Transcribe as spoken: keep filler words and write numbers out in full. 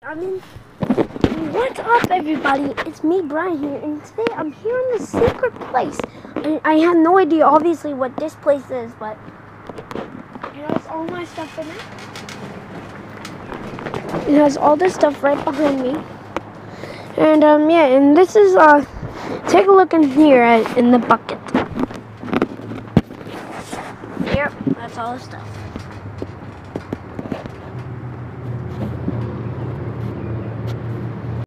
I mean, what's up, everybody? It's me, Brian, here, and today I'm here in the secret place. I, I have no idea, obviously, what this place is, but it has all my stuff in it. It has all this stuff right behind me, and um, yeah, and this is uh, take a look in here at, in the bucket. Yep, that's all the stuff.